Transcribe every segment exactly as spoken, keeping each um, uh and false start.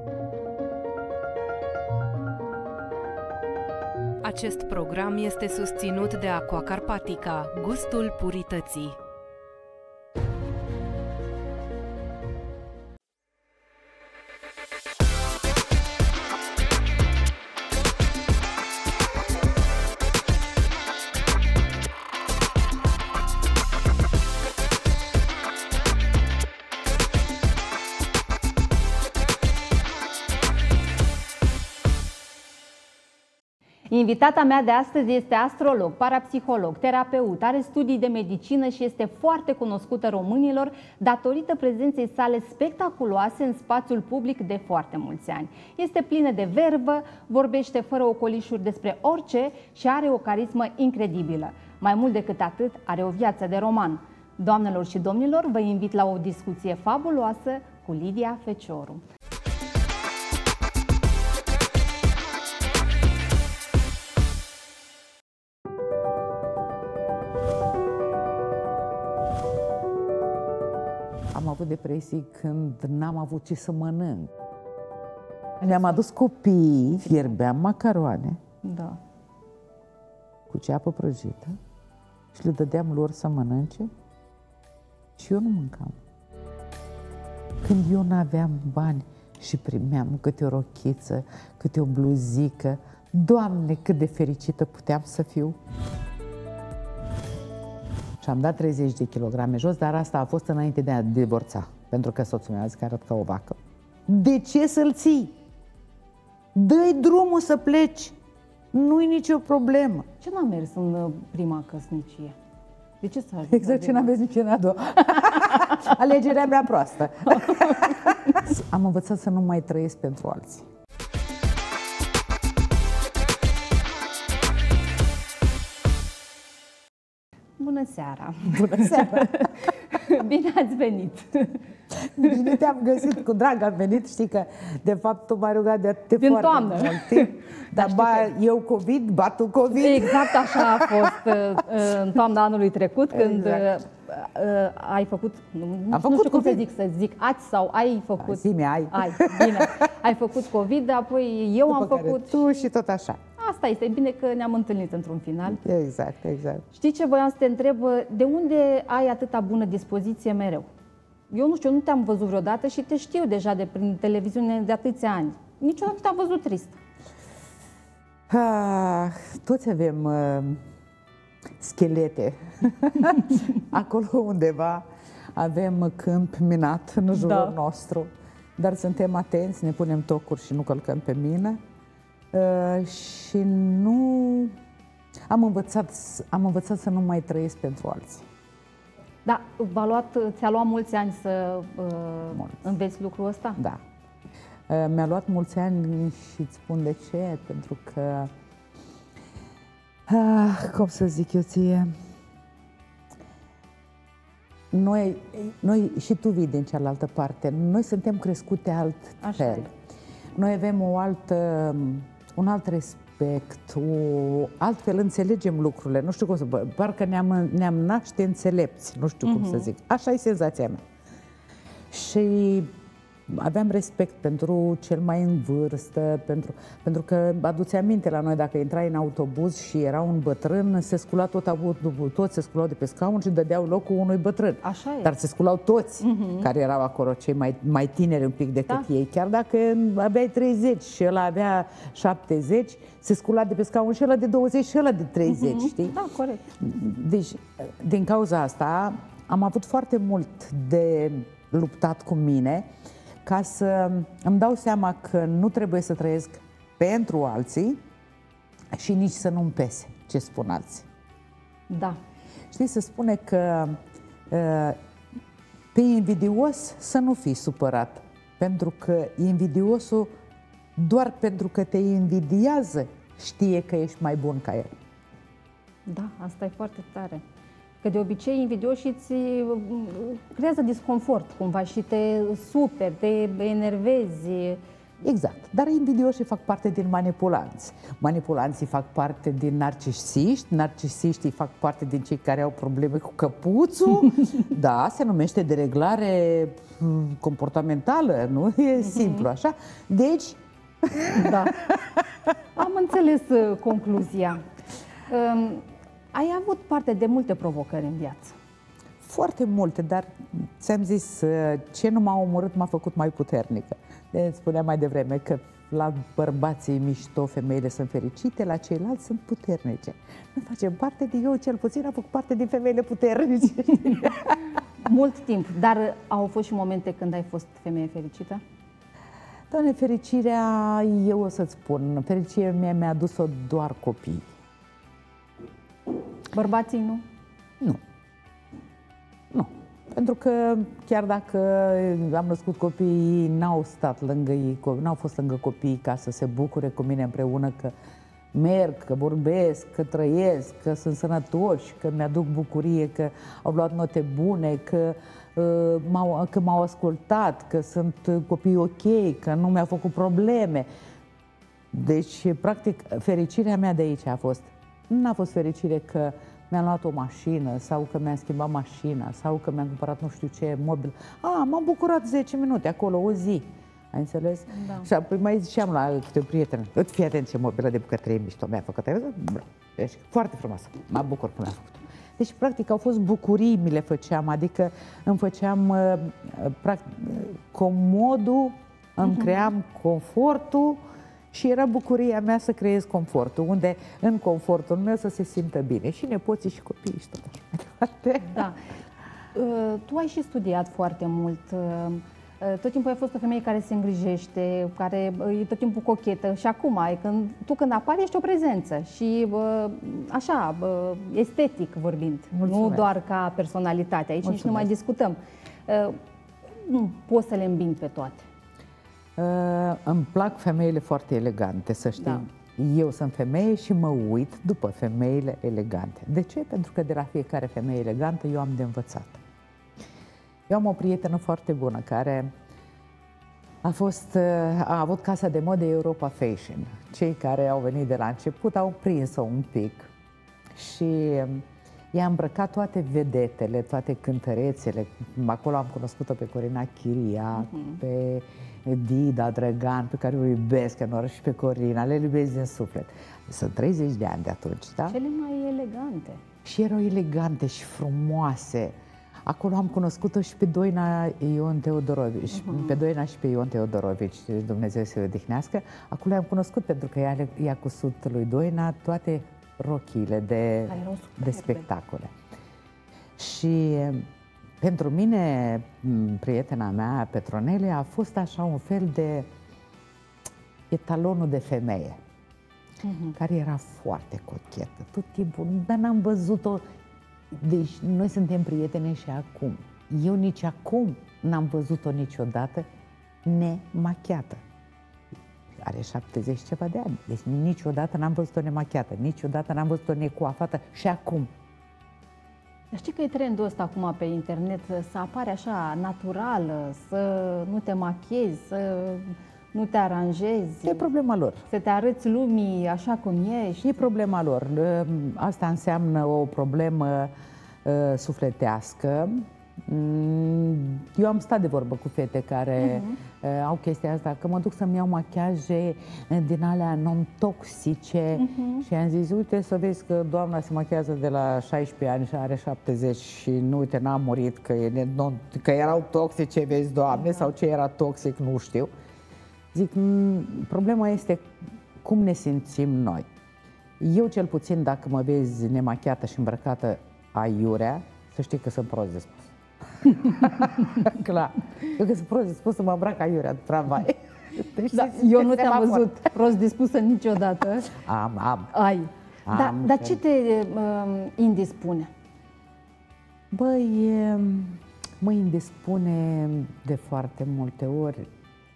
Acest program este susținut de Aqua Carpatica, gustul purității. Invitata mea de astăzi este astrolog, parapsiholog, terapeut, are studii de medicină și este foarte cunoscută românilor datorită prezenței sale spectaculoase în spațiul public de foarte mulți ani. Este plină de vervă, vorbește fără ocolișuri despre orice și are o carismă incredibilă. Mai mult decât atât, are o viață de roman. Doamnelor și domnilor, vă invit la o discuție fabuloasă cu Lidia Fecioru. Am avut depresii când n-am avut ce să mănânc. Ne-am adus copiii, fierbeam macaroane Da. cu ceapă prăjită și le dădeam lor să mănânce și eu nu mâncam. Când eu n-aveam bani și primeam câte o rochiță, câte o bluzică, Doamne, cât de fericită puteam să fiu! Și am dat treizeci de kilograme jos, dar asta a fost înainte de a divorța, pentru că soțul meu a zis că arăt ca o vacă. De ce să-l ții? Dă-i drumul să pleci, nu-i nicio problemă. Ce n-a mers în prima căsnicie? De ce s-a ajuns? Exact ce n-am văzut nici în a doua. Alegerea mea proastă. Am învățat să nu mai trăiesc pentru alții. Bună seara! Bună seara! Bine ați venit! Bine te-am găsit, cu drag am venit, știi că de fapt tu m-ai rugat de atât Din foarte toamnă. mult timp. Dar ba, că... eu COVID, ba tu COVID. Exact așa a fost în toamna anului trecut, când Exact. ai făcut, nu, Am nu făcut știu cum să COVID. zic, să zic ați sau ai făcut. Zi-mi, ai. Ai, bine. Ai făcut COVID, apoi eu După am care făcut. tu și tot așa. Asta este, e bine că ne-am întâlnit într-un final. Exact, exact. Știi ce voiam să te întreb? De unde ai atâta bună dispoziție mereu? Eu nu știu, nu te-am văzut vreodată și te știu deja de prin televiziune de atâția ani. Niciodată nu te-am văzut trist. Ah, toți avem uh, schelete. Acolo undeva avem câmp minat în jurul Da. nostru. Dar suntem atenți, ne punem tocuri și nu călcăm pe mină. Uh, și nu... Am învățat, am învățat să nu mai trăiesc pentru alții. Da, v-a luat, ți-a luat mulți ani să uh, Mulți. înveți lucrul ăsta? Da. Uh, mi-a luat mulți ani și îți spun de ce, pentru că, uh, cum să zic eu ție, noi, noi, și tu vii din cealaltă parte, noi suntem crescute altfel. e. Noi avem o altă, un alt respect, o, altfel înțelegem lucrurile, nu știu cum să, parcă ne-am, ne-am naște înțelepți, nu știu cum Mhm. să zic. Așa e senzația mea. Și aveam respect pentru cel mai în vârstă, pentru, pentru că, adu-ți aminte, la noi dacă intrai în autobuz și era un bătrân, se scula tot autobuzul, toți se sculau de pe scaun și dădeau locul unui bătrân. Așa e. Dar se sculau toți care erau acolo, cei mai, mai tineri un pic decât Da. ei. Chiar dacă aveai treizeci și ăla avea șaptezeci, se scula de pe scaun și ăla de douăzeci și ăla de treizeci, știi? Da, corect. Deci, din cauza asta, am avut foarte mult de luptat cu mine ca să îmi dau seama că nu trebuie să trăiesc pentru alții și nici să nu-mi pese ce spun alții. Da. Știi, se spune că uh, pe invidios să nu fii supărat, pentru că invidiosul, doar pentru că te invidiază, știe că ești mai bun ca el. Da, asta e foarte tare. Că de obicei invidioșii îți creează disconfort cumva și te superi, te enervezi. Exact. Dar invidioșii fac parte din manipulanți. Manipulanții fac parte din narcisiști, narcisiștii fac parte din cei care au probleme cu căpuțul. Da, se numește dereglare comportamentală, nu? E simplu, așa. Deci... Da. Am înțeles uh, concluzia. Um, ai avut parte de multe provocări în viață. Foarte multe, dar ți-am zis, ce nu m-a omorât m-a făcut mai puternică. De, spuneam mai devreme că la bărbații mișto femeile sunt fericite, la ceilalți sunt puternice. Nu facem parte din eu, cel puțin, am făcut parte din femeile puternice. Mult timp, dar au fost și momente când ai fost femeie fericită? Doamne, fericirea, eu o să-ți spun, fericirea mea mi-a adus-o doar copii. Bărbații nu? Nu. Nu. Pentru că chiar dacă am născut copii, n-au stat lângă ei, n-au fost lângă copii ca să se bucure cu mine împreună că merg, că vorbesc, că trăiesc, că sunt sănătoși, că mi-aduc bucurie, că au luat note bune, că uh, m-au, că m-au ascultat, că sunt copii ok, că nu mi-au făcut probleme. Deci, practic, fericirea mea de aici a fost. Nu a fost fericire că mi-am luat o mașină sau că mi-am schimbat mașina sau că mi-am cumpărat nu știu ce mobil. A, m-am bucurat zece minute acolo, o zi. Ai înțeles? Da. Și apoi mai ziceam la câte o prietenă, îți fii atent ce mobilă de bucătărie mișto mi-a făcut. Deci, foarte frumoasă. Mă bucur că mi-a făcut. Deci, practic, au fost bucurii, mi le făceam, adică îmi făceam practic, comodul, îmi uh-huh. cream confortul și era bucuria mea să creez confortul, unde în confortul meu să se simtă bine. Și nepoții și copiii și tot așa mai departe. Da. Tu ai și studiat foarte mult. Tot timpul ai fost o femeie care se îngrijește, care e tot timpul cochetă și acum, când, tu când apari ești o prezență și așa, estetic vorbind, Mulțumesc. Nu doar ca personalitate, aici Mulțumesc. Nici nu mai discutăm. Nu poți să le îmbini pe toate. Uh, îmi plac femeile foarte elegante, să știi. Da. Eu sunt femeie și mă uit după femeile elegante. De ce? Pentru că de la fiecare femeie elegantă eu am de învățat. Eu am o prietenă foarte bună care a, fost, a avut casa de modă Europa Fashion. Cei care au venit de la început au prins-o un pic și i-a îmbrăcat toate vedetele, toate cântărețele. Acolo am cunoscut-o pe Corina Chiria, uh-huh. pe Dida Drăgan, pe care o iubesc enorm, și pe Corina, le iubesc din suflet. Sunt treizeci de ani de atunci, da? Cele mai elegante. Și erau elegante și frumoase. Acolo am cunoscut-o și pe Doina Ion Teodorovici, uh-huh. pe Doina și pe Ion Teodorovici, Dumnezeu să-i odihnească. Acolo am cunoscut pentru că ea i-a cusut lui Doina toate rochiile de, de spectacole. Și pentru mine, prietena mea, Petronele, a fost așa un fel de etalonul de femeie, uh-huh. care era foarte cochetă, tot timpul, dar n-am văzut-o. Deci noi suntem prietene și acum. Eu nici acum n-am văzut-o niciodată nemachiată. Are șaptezeci ceva de ani, deci niciodată n-am văzut-o nemachiată, niciodată n-am văzut-o necoafată și acum. Dar știi că e trendul ăsta acum pe internet să apare așa naturală, să nu te machiezi, să nu te aranjezi. E problema lor. Să te arăți lumii așa cum ești. E problema lor. Asta înseamnă o problemă uh, sufletească. Eu am stat de vorbă cu fete care uh-huh. uh, au chestia asta, că mă duc să-mi iau machiaje din alea non-toxice uh-huh. și am zis, uite să vezi că doamna se machează de la șaisprezece ani și are șaptezeci și nu, uite, n-a murit, că, e non, că erau toxice, vezi, Doamne, uh-huh. sau ce era toxic, nu știu. Zic, problema este cum ne simțim noi. Eu, cel puțin, dacă mă vezi nemachiată și îmbrăcată aiurea, să știi că sunt prost de spus. Clar. Eu că sunt prost de spus să mă îmbrac aiurea de tramvai. Deci, da, eu nu te-am văzut prost dispusă niciodată. Am, am. Ai. Am, da, dar ce te uh, indispune? Băi, mă indispune de foarte multe ori.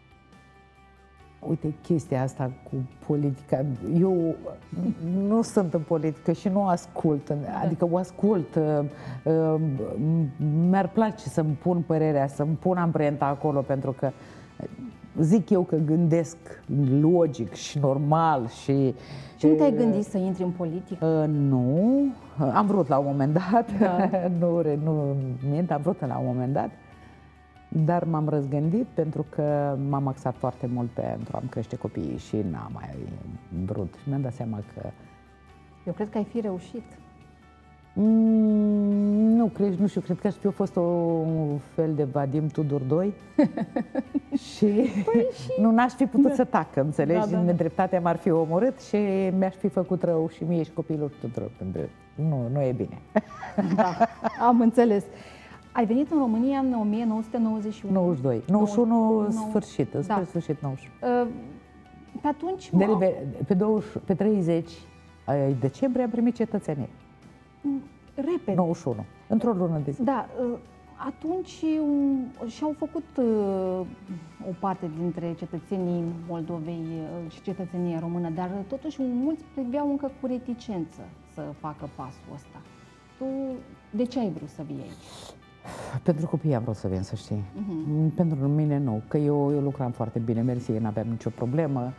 Uite, chestia asta cu politica, eu nu sunt în politică și nu ascult, adică o ascult, mi-ar place să-mi pun părerea, să-mi pun amprenta acolo, pentru că zic eu că gândesc logic și normal și... Și nu te-ai gândit să intri în politică? Uh, nu, am vrut la un moment dat, da. nu, nu mint, am vrut la un moment dat, dar m-am răzgândit pentru că m-am axat foarte mult pentru a-mi crește copiii și n-am mai vrut. Și mi-am dat seama că... Eu cred că ai fi reușit. Mm, nu, cred, nu știu, cred că aș fi fost o, un fel de Vadim Tudor doi și, păi și nu n-aș fi putut da. să tac, înțelegi? Da, da, da. Nedreptatea m-ar fi omorât și mi-aș fi făcut rău și mie și copiilor tuturor. Nu, nu e bine. Da, am înțeles. Ai venit în România în o mie nouă sute nouăzeci și unu. nouăzeci și doi. nouăzeci și unu sfârșit, spre da. sfârșit nouăzeci și unu. Pe atunci... De, pe, douăzeci, pe treizeci decembrie am primit cetățenie. Repede. nouăzeci și unu, într-o lună de zi. Da, atunci și-au făcut o parte dintre cetățenii Moldovei și cetățenia română, dar totuși mulți priveau încă cu reticență să facă pasul ăsta. Tu de ce ai vrut să vii aici? Pentru copii am vrut să vin, să știi. Uh-huh. Pentru mine nu, că eu, eu lucram foarte bine, mersi, n-aveam nicio problemă.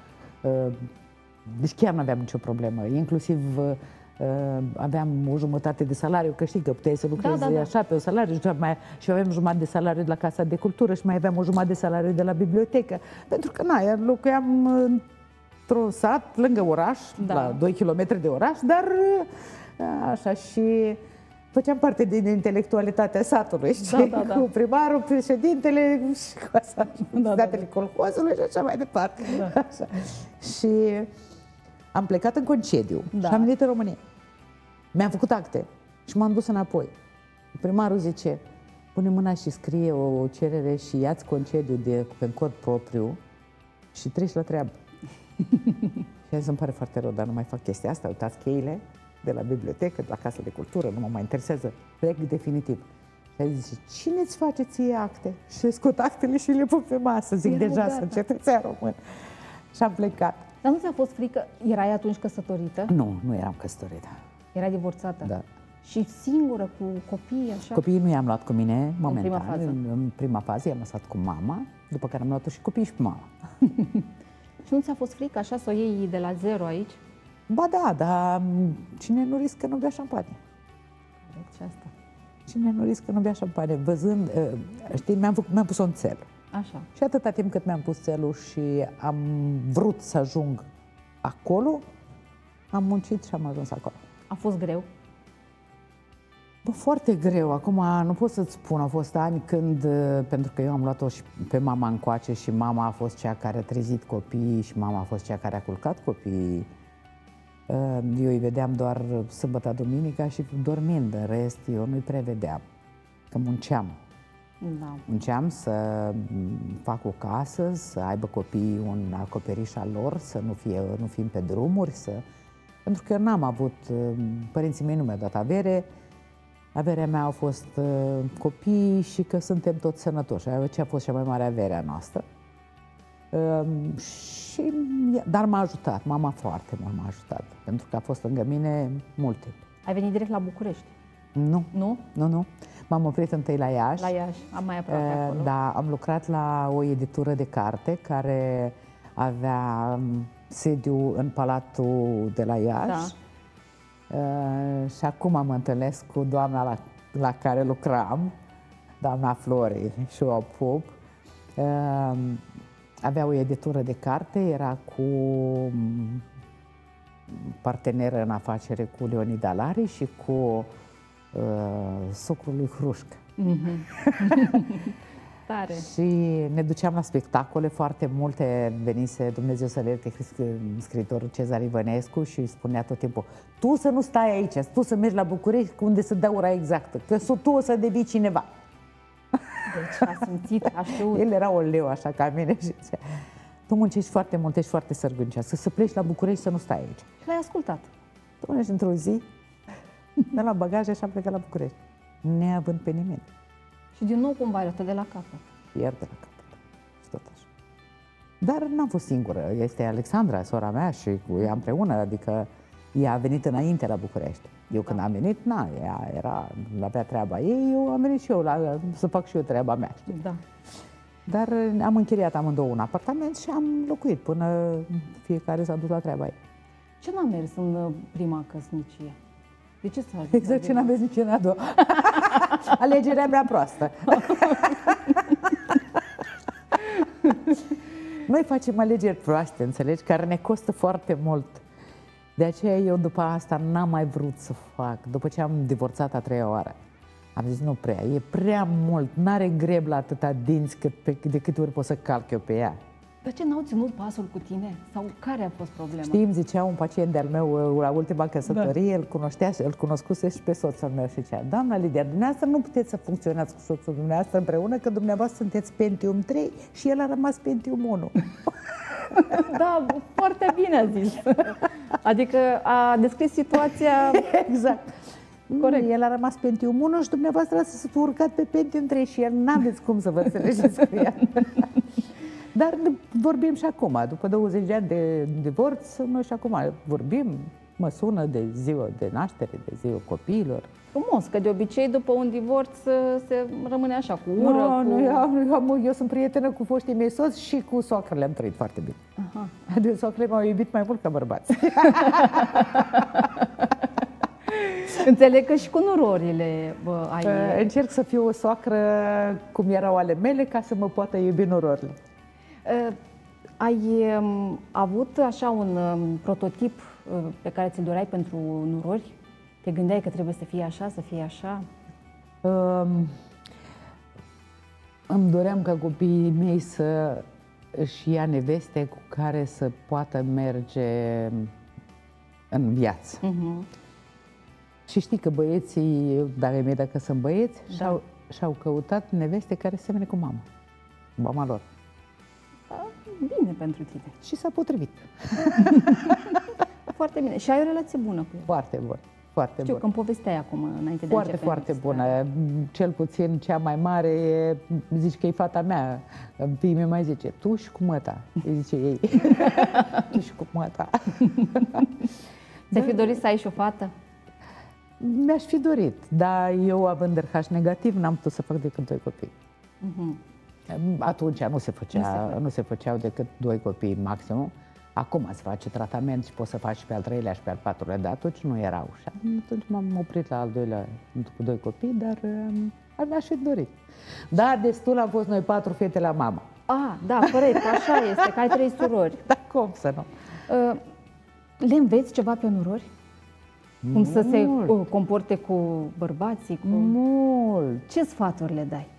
Deci chiar n-aveam nicio problemă, inclusiv aveam o jumătate de salariu, că știi că puteai să lucrezi da, da, da. așa pe o salariu și, mai, și aveam jumătate de salariu de la Casa de Cultură și mai aveam o jumătate de salariu de la bibliotecă. Pentru că, na, locuiam într-un sat, lângă oraș, da. la doi kilometri de oraș, dar așa și făceam parte din intelectualitatea satului, știi? Da, da, da. Cu primarul, președintele și cu asta, da, da, da. colhozului și așa mai departe. Da. Așa. Și am plecat în concediu da. și am venit în România. Mi-am făcut acte și m-am dus înapoi. Primarul zice, pune mâna și scrie o cerere și ia-ți concediu de, pe cod propriu și treci la treabă. Și azi îmi pare foarte rău, dar nu mai fac chestia asta. Uitați cheile de la bibliotecă, de la Casa de Cultură, nu mă mai interesează. Plec definitiv. Și azi zice, cine îți face ție acte? Și scot actele și le pun pe masă. Zic, Era deja sunt cetățean român. Și am plecat. Dar nu ți-a fost frică? Erai atunci căsătorită? Nu, nu eram căsătorită. Era divorțată? Da. Și singură, cu copii, așa? Copiii nu i-am luat cu mine, momentan. În prima fază? În, în prima fază i-am lăsat cu mama, după care am luat-o și copiii și cu mama. Și nu ți-a fost frică așa să o iei de la zero aici? Ba da, dar cine nu riscă nu bea șampanie. Corect, și asta. Cine nu riscă nu bea șampanie. Văzând, știi, mi-am, mi-am pus-o în țel. Așa. Și atâta timp cât mi-am pus țelul și am vrut să ajung acolo, am muncit și am ajuns acolo. A fost greu? Bă, foarte greu. Acum nu pot să-ți spun, au fost ani când, pentru că eu am luat-o și pe mama încoace și mama a fost cea care a trezit copiii și mama a fost cea care a culcat copiii. Eu îi vedeam doar sâmbătă, duminica și dormind. În rest, eu nu-i prevedeam, că munceam. Da. Munceam să fac o casă, să aibă copiii un acoperiș al lor, să nu, fie, nu fim pe drumuri, să... pentru că eu n-am avut, părinții mei nu mi-au dat avere, averea mea au fost copii și că suntem toți sănătoși. Ce a fost cea mai mare avere a noastră. Și, dar m-a ajutat, mama foarte mult m-a ajutat, pentru că a fost lângă mine mult timp. Ai venit direct la București? Nu. Nu? Nu, nu. M-am oprit întâi la Iași. La Iași, am mai aproape acolo. Da, am lucrat la o editură de carte care avea sediu în Palatul de la Iași. Da. Uh, și acum mă întâlnesc cu doamna la, la care lucram, doamna Flori și o pup. Uh, avea o editură de carte, era cu parteneră în afacere cu Leonid Alari și cu uh, socrul lui Hrușcă. Mm-hmm. Tare. Și ne duceam la spectacole foarte multe, venise Dumnezeu să le ierte scriitorul Cezar Ivănescu și spunea tot timpul, tu să nu stai aici, tu să mergi la București unde să dea ora exactă, că tu o să devii cineva. Deci a simțit, a știut. El era o leu așa ca mine și zicea, tu muncești foarte mult, ești foarte sărgâncească, să pleci la București să nu stai aici. Și l-ai ascultat. Până și într-o zi, de la bagaje și am plecat la București, neavând pe nimeni. Și din nou cumva arătă de la capăt. Iar de la capăt. Și tot așa. Dar n-am fost singură. Este Alexandra, sora mea, și cu ea împreună, adică ea a venit înainte la București. Eu când am venit, na, ea era, avea treaba ei, eu am venit și eu la, să fac și eu treaba mea, știi? Da. Dar am închiriat amândouă un apartament și am locuit până fiecare s-a dus la treaba ei. Ce n-a mers în prima căsnicie? De ce s-a ajuns? Exact ce n-am mers nici în a doua. Alegerea mea proastă. Noi facem alegeri proaste, înțelegi, care ne costă foarte mult. De aceea eu după asta n-am mai vrut să fac. După ce am divorțat a treia oară, am zis nu prea, e prea mult, n-are greb la atâta dinți cât pe, de câte ori pot să calc eu pe ea. Dar ce, n-au ținut pasul cu tine? Sau care a fost problema? Știi, îmi zicea un pacient de-al meu la ultima căsătorie, da. îl cunoștea, îl cunoscuse și pe soțul meu și zicea: doamna Lidia, dumneavoastră nu puteți să funcționați cu soțul dumneavoastră împreună, că dumneavoastră sunteți Pentium trei și el a rămas Pentium unu. Da, foarte bine a zis. Adică a descris situația... Exact. Corect. El a rămas Pentium unu și dumneavoastră s-a urcat pe Pentium trei și el n-aveți cum să vă înțelegeți cu ea. Dar vorbim și acum, după douăzeci de ani de divorț, noi și acum vorbim, mă sună de ziua de naștere, de ziua copiilor. Frumos, că de obicei după un divorț se rămâne așa, cu ură, no, cu... Nu, eu, eu, eu sunt prietenă cu foștii mei soți și cu soacrele am trăit foarte bine. Aha. De soacrele m-au iubit mai mult ca bărbați. Înțeleg că și cu nurorile bă, ai... Încerc să fiu o soacră cum erau ale mele, ca să mă poată iubi nurorile. Uh, ai um, avut așa un um, prototip uh, pe care ți-l doreai pentru nurori? Te gândeai că trebuie să fie așa, să fie așa? Um, îmi doream ca copiii mei să își ia neveste cu care să poată merge în viață. Uh-huh. Și știi că băieții, dacă mei dacă sunt băieți, da. și-au, și-au căutat neveste care semene cu mama, mama lor. Bine pentru tine. Și s-a potrivit. Foarte bine. Și ai o relație bună cu el. Foarte bună. Foarte Știu bun. că îmi povesteai acum, înainte de Foarte, a începe. foarte bună. Cel puțin cea mai mare e, zici că e fata mea. Fiii mei mai zice, tu și cu măta. Îi zice ei. Tu și cu măta. Ți-ai fi dorit să ai și o fată? Mi-aș fi dorit, dar eu, având R H negativ, n-am putut să fac decât doi copii. Uh-huh. Atunci nu se, făcea, nu, se nu se făceau decât doi copii maximum. Acum se face tratament și poți să faci și pe al treilea și pe al patrulea, dar atunci nu erau. Și atunci m-am oprit la al doilea cu doi copii, dar um, mi-aș fi dorit. Da, destul am fost noi patru fete la mama. Ah, da, corect, așa este, că ai trei surori. Da, cum să nu? Uh, le înveți ceva pe nurori? Cum Mult. Să se uh, comporte cu bărbații? Cu... Mult! Ce sfaturi le dai?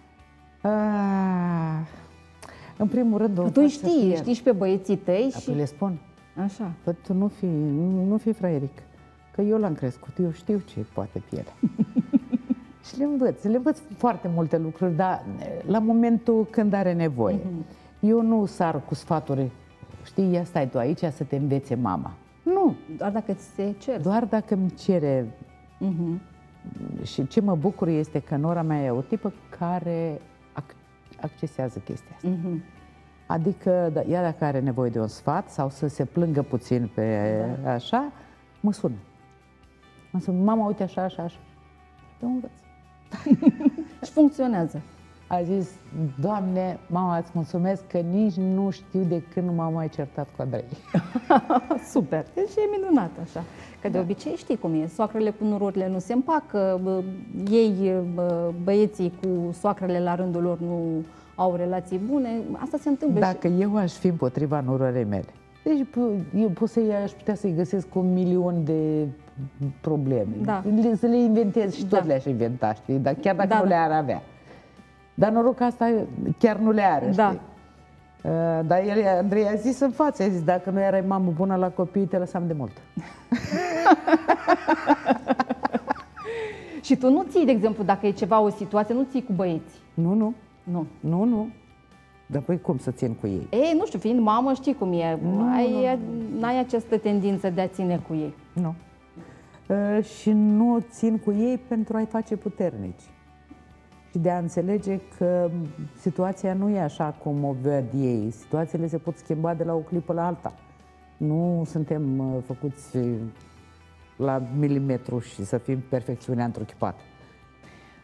Ah, în primul rând... Tu știi, fie... știi și pe băieții tăi și... le spun. Așa. Păi tu nu fi, nu, nu fi fraieric, că eu l-am crescut, eu știu ce poate piele. Și le învăț, le învăț foarte multe lucruri, dar la momentul când are nevoie. Uh-huh. Eu nu sar cu sfaturi, știi, ia stai tu aici să te învețe mama. Nu. Doar dacă ți se cer. Doar dacă îmi cere. Uh-huh. Și ce mă bucur este că nora mea e o tipă care ac- accesează chestia asta. Uh-huh. Adică, da, ea dacă are nevoie de un sfat sau să se plângă puțin pe da. așa, mă sună. Mă sună, mama, uite așa, așa, așa. Eu învăț. Și funcționează. A zis, Doamne, mama, îți mulțumesc că nici nu știu de când nu m-am mai certat cu Andrei. Super, deci e minunat așa. Că de da. obicei știi cum e, soacrele cu nurorile nu se împacă, bă, ei, bă, băieții cu soacrele la rândul lor nu au relații bune, asta se întâmplă. Dacă și... eu aș fi împotriva nurorii mele, deci eu pot să aș putea să-i găsesc un milion de probleme, da. să le inventez și tot da. le-aș inventa, știi? Dar chiar dacă da, nu da. le-ar avea. Dar noroc asta chiar nu le are, da. știi? Uh, dar el, Andrei a zis în față, a zis, dacă nu erai mamă bună la copii, te lăsam de mult. Și tu nu ții, de exemplu, dacă e ceva, o situație, nu ții cu băieții? Nu, nu. Nu. Nu, nu. Dar păi cum să țin cu ei? Ei, nu știu, fiind mamă, știi cum e. Nu, ai, nu. N-ai această tendință de a ține cu ei. Nu. Uh, și nu țin cu ei pentru a-i face puternici. Și de a înțelege că situația nu e așa cum o văd ei. Situațiile se pot schimba de la o clipă la alta. Nu suntem uh, făcuți la milimetru și să fim perfecțiunea întruchipată.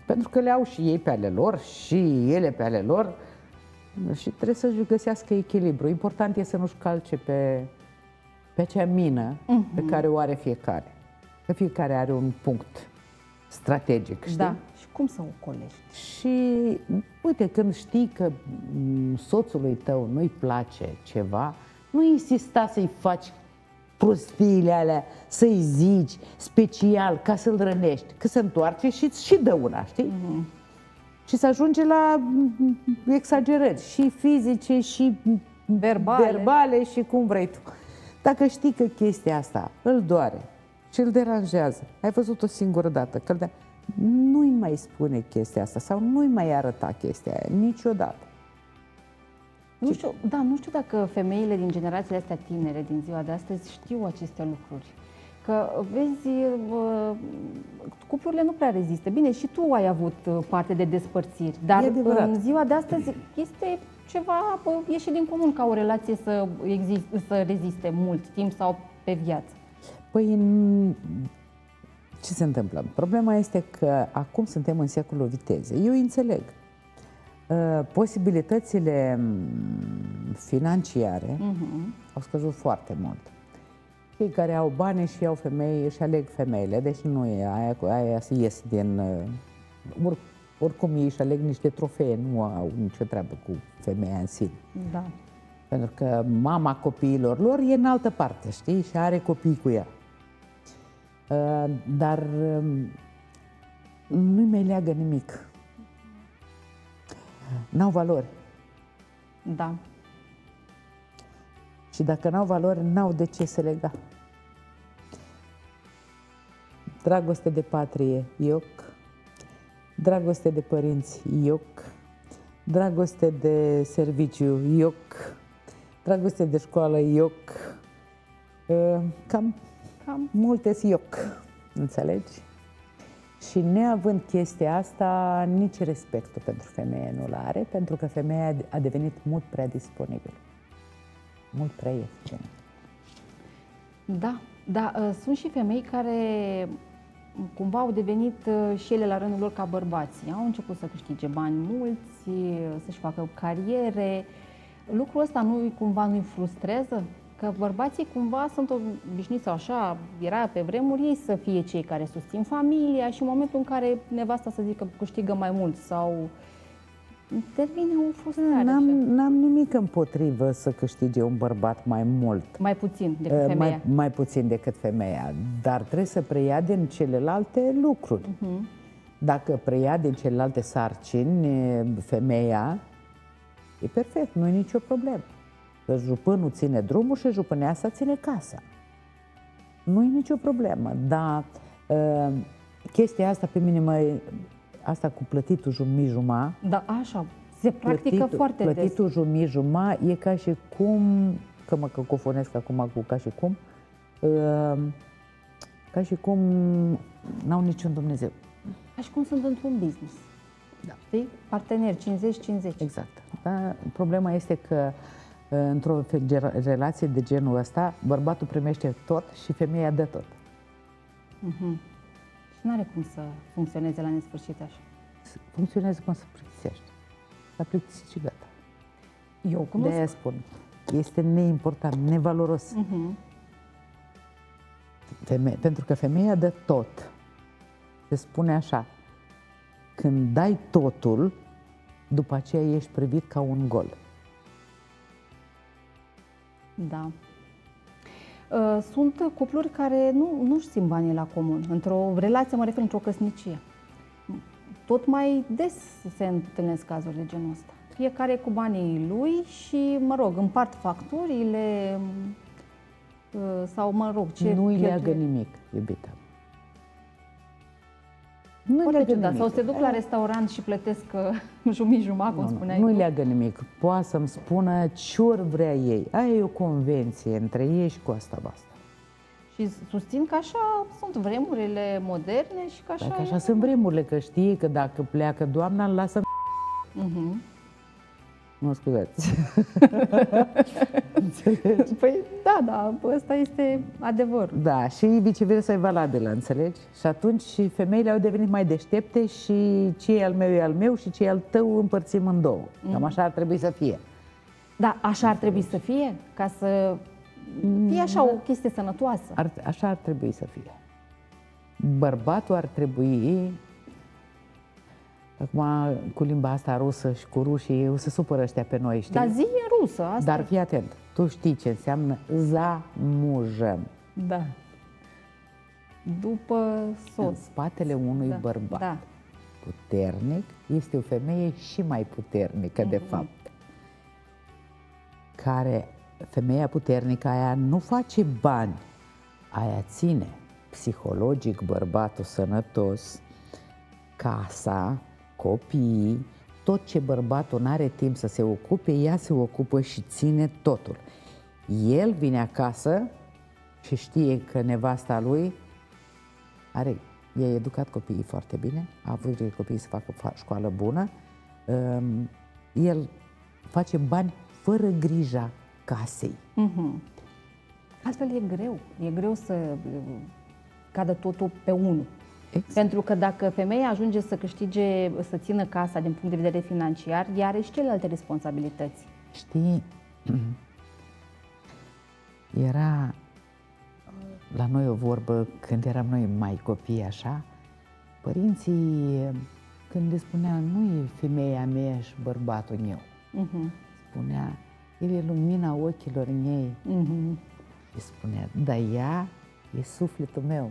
Pentru că le au și ei pe ale lor și ele pe ale lor și trebuie să-și găsească echilibru. Important e să nu-și calce pe, pe acea mină uh-huh. pe care o are fiecare. Că fiecare are un punct strategic, știi? Da. Și cum să o colești? Și uite, când știi că soțului tău nu-i place ceva, nu insista să-i faci prostiile alea, să-i zici special ca să-l rănești, că se întoarce și și dă una, știi? Mm-hmm. Și să ajunge la exagerări și fizice și verbale. verbale și cum vrei tu. Dacă știi că chestia asta îl doare și îl deranjează, ai văzut o singură dată, că de... nu-i mai spune chestia asta sau nu-i mai arăta chestia aia niciodată. Nu știu, da, nu știu dacă femeile din generațiile astea tinere din ziua de astăzi știu aceste lucruri. Că, vezi, cuplurile nu prea rezistă. Bine, și tu ai avut parte de despărțiri, dar în ziua de astăzi este ceva ieșit din comun ca o relație să, existe, să reziste mult timp sau pe viață. Păi, ce se întâmplă? Problema este că acum suntem în secolul vitezei. Eu înțeleg. Posibilitățile financiare uh-huh. au scăzut foarte mult. Cei care au bani și au femei își aleg femeile, deci nu e aia, aia să ies din... Or, oricum ei își aleg niște trofee, nu au nicio treabă cu femeia în sine. Da. Pentru că mama copiilor lor e în altă parte, știi? Și are copii cu ea. Dar nu-i mai leagă nimic. N-au valori. Da. Și dacă n-au valori, n-au de ce să lega. Dragoste de patrie, ioc. Dragoste de părinți, ioc. Dragoste de serviciu, ioc. Dragoste de școală, ioc. Cam, Cam. multe ioc, înțelegi? Și neavând chestia asta, nici respectul pentru femeie nu-l are, pentru că femeia a devenit mult prea disponibilă. Mult prea ieftină. Da, da, sunt și femei care cumva au devenit și ele la rândul lor ca bărbații. Au început să câștige bani mulți, să-și facă cariere. Lucrul ăsta nu cumva nu-i frustrează? Că bărbații cumva sunt obișnuiți sau așa, era pe vremuri ei să fie cei care susțin familia și în momentul în care nevasta să zică câștigă mai mult sau intervine o frustrare. N-am nimic împotrivă să câștige un bărbat mai mult. Mai puțin decât femeia. Mai, mai puțin decât femeia, dar trebuie să preia din celelalte lucruri. Uh-huh. Dacă preia din celelalte sarcini femeia, e perfect, nu e nicio problemă. Că jupânul ține drumul și jupâneasa ține casa. Nu e nicio problemă, dar uh, chestia asta pe mine mă... Asta cu plătitul jumii-juma... Da, așa, se practică plătitul, foarte des. Plătitul jumii-juma e ca și cum, că mă căcofonesc acum cu ca și cum, uh, ca și cum n-au niciun Dumnezeu. Ca și cum sunt într-un business. Da. Știi? Parteneri, cincizeci cincizeci. Exact. Dar problema este că într-o relație de genul ăsta, bărbatul primește tot și femeia dă tot. Uh-huh. Și nu are cum să funcționeze la nesfârșit așa. Funcționează cum se plictisește. S-a plictisit și gata. Eu cunosc. De-aia spun. Este neimportant, nevaloros. Uh-huh. Feme- pentru că femeia dă tot. Se spune așa. Când dai totul, după aceea ești privit ca un gol. Da. Sunt cupluri care nu, nu-și simt banii la comun. Într-o relație, mă refer, într-o căsnicie. Tot mai des se întâlnesc cazuri de genul ăsta. Fiecare cu banii lui și, mă rog, împart facturile sau, mă rog, ce Nu-i leagă nimic, iubita. Nu-i leagă nimic. Sau se duc la restaurant și plătesc jumii-juma, cum spuneai. Nu-i leagă nimic. Poate să-mi spună ce-ori vrea ei. Aia e o convenție între ei și cu asta basta. Și susțin că așa sunt vremurile moderne și că așa... Dacă așa sunt vremurile, că știe că dacă pleacă doamna, îl lasă... Uh-huh. Nu, scuzați. Păi da, da, ăsta este adevărul. Da, și viceversa e valabilă, înțelegi? Și atunci și femeile au devenit mai deștepte și ce e al meu e al meu și ce e al tău împărțim în două. Cam așa ar trebui să fie. Da, așa ar trebui să fie, ca să fie așa o chestie sănătoasă. Ar, așa ar trebui să fie. Bărbatul ar trebui, acum cu limba asta rusă și cu rușii, o să supără ăștia pe noi, știi? Dar zi în rusă, asta. Dar fii atent, tu știi ce înseamnă zamujăm. Da. După soț. În spatele unui Da, bărbat da. puternic este o femeie și mai puternică, de fapt. Care, femeia puternică aia nu face bani, aia ține psihologic bărbatul sănătos, casa, copiii, tot ce bărbatul nu are timp să se ocupe, ea se ocupă și ține totul. El vine acasă și știe că nevasta lui are, i-a educat copiii foarte bine, a avut copiii să facă școală bună, um, el face bani fără grija casei. Mm-hmm. Altfel e greu, e greu să cadă totul pe unul. Exact. Pentru că dacă femeia ajunge să câștige, să țină casa din punct de vedere financiar, ea are și celelalte responsabilități. Știi, era la noi o vorbă, când eram noi mai copii așa, părinții, când le spunea, nu e femeia mea și bărbatul meu, Uh-huh. spunea, el e lumina ochilor în ei. Uh-huh. Și spunea, dar ea e sufletul meu.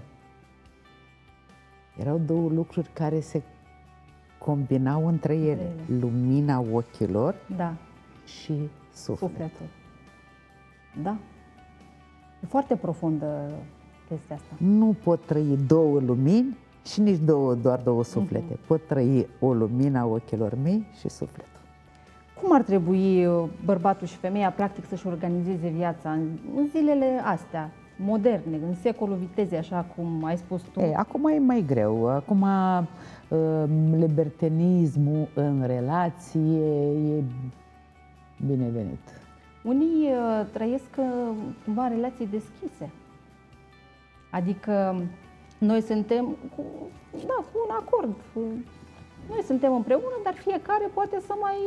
Erau două lucruri care se combinau între ele, lumina ochilor Da, și sufletul. sufletul. Da. E foarte profundă chestia asta. Nu pot trăi două lumini și nici două, doar două suflete. Uh-huh. Pot trăi o lumină a ochilor mei și sufletul. Cum ar trebui bărbatul și femeia practic să-și organizeze viața în, în zilele astea, moderne, în secolul vitezei, așa cum ai spus tu? Ei, acum e mai greu. Acum uh, libertinismul în relație e binevenit. Unii uh, trăiesc uh, cumva relații deschise. Adică noi suntem cu, da, cu un acord. Noi suntem împreună, dar fiecare poate să mai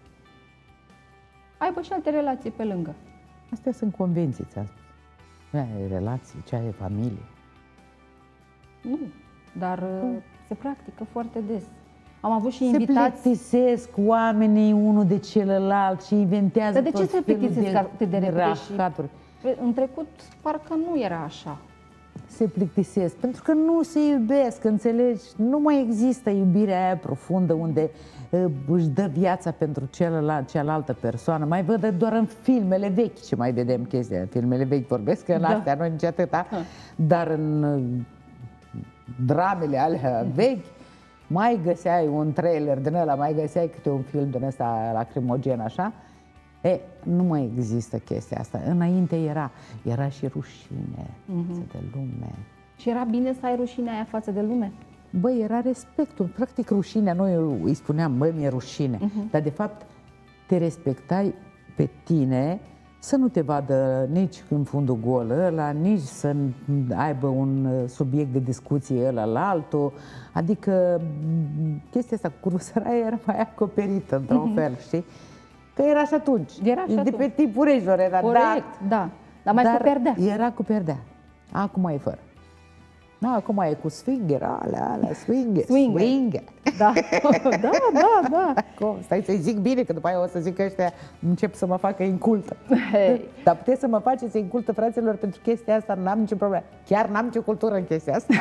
aibă și alte relații pe lângă. Astea sunt convenții, ți-am spus. Nu e relații, cea e familie. Nu, dar uh, se practică foarte des. Am avut și Se invitați... plictisesc oamenii unul de celălalt și inventează Dar de ce tot se felul plictisesc atât de repede și- rahaturi. În trecut, parcă nu era așa. Se plictisesc, pentru că nu se iubesc, înțelegi? Nu mai există iubirea aia profundă unde uh, își dă viața pentru celălalt, cealaltă persoană. Mai văd doar în filmele vechi ce mai vedem chestia. În filmele vechi vorbesc, că în Da. astea noi nici atâta, dar în uh, dramele alea vechi mai găseai un trailer din ăla, mai găseai câte un film din ăsta lacrimogen așa. E, nu mai există chestia asta. Înainte era, era și rușine față de lume. Și era bine să ai rușinea aia față de lume? Băi, era respectul. Practic rușinea, noi îi spuneam, băi, mi-e rușine. Uh-huh. Dar de fapt te respectai pe tine să nu te vadă nici în fundul gol ăla, nici să aibă un subiect de discuție ăla la altul. Adică chestia asta cu rusăraia era mai acoperită într-un uh-huh. fel, știi? Că era și atunci. Era și de atunci. pe timpul regilor era. Corect, dar, da. Dar mai dar cu perdea. Era cu perdea. Acum e fără. Da, acum e cu swinger, alea, alea, swinger, Swinger. swinger. Da, da, da, da. Acum, stai să-i zic bine, că după aia o să zic că ăștia încep să mă facă incultă. Hey. Dar puteți să mă faceți incultă, fraților, pentru chestia asta, n-am nicio problemă. Chiar n-am nicio cultură în chestia asta.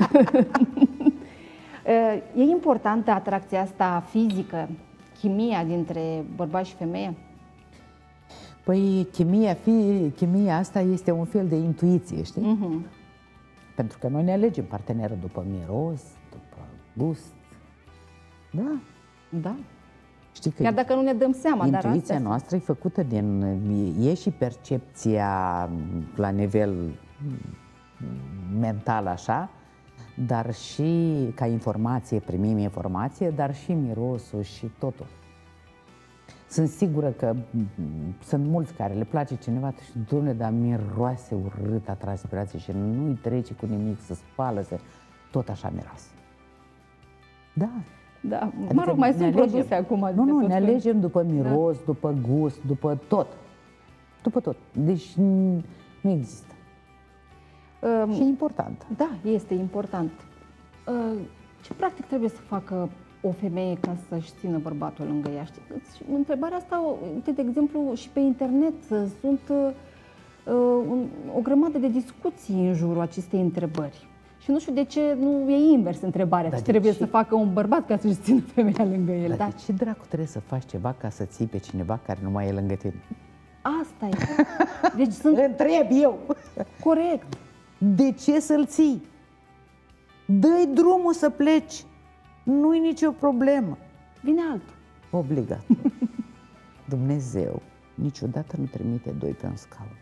E importantă atracția asta fizică, chimia dintre bărbat și femeie? Păi, chimia, fi, chimia asta este un fel de intuiție, știi? Uh-huh. Pentru că noi ne alegem partenerul după miros, după gust. Da. Da. Știi că Chiar dacă nu ne dăm seama, dar intuiția astea sunt. noastră e făcută din... E și percepția la nivel mental așa, dar și ca informație, primim informație, dar și mirosul și totul. Sunt sigură că sunt mulți care le place cineva și, Doamne, dar miroase urâta transpirație și nu-i trece cu nimic, să spală, să... tot așa miroase. Da. Da, Adică mă rog, mai sunt alegem. produse acum. Nu, nu, ne fel. alegem după miros, da. după gust, după tot. După tot. Deci nu există. Um, și e important. Da, este important. Uh, ce practic trebuie să facă o femeie ca să-și țină bărbatul lângă ea? Știi? Întrebarea asta, uite, de exemplu, și pe internet sunt uh, o grămadă de discuții în jurul acestei întrebări. Și nu știu de ce nu e invers întrebarea. Ce trebuie ce? să facă un bărbat ca să-și țină femeia lângă el. Dar da? de ce dracu trebuie să faci ceva ca să ții pe cineva care nu mai e lângă tine? Asta e. Deci sunt... Întreb eu. Corect. De ce să-l ții? Dă-i drumul să pleci. Nu-i nicio problemă. Vine altul. Obligat. Dumnezeu niciodată nu trimite doi pe un scaun.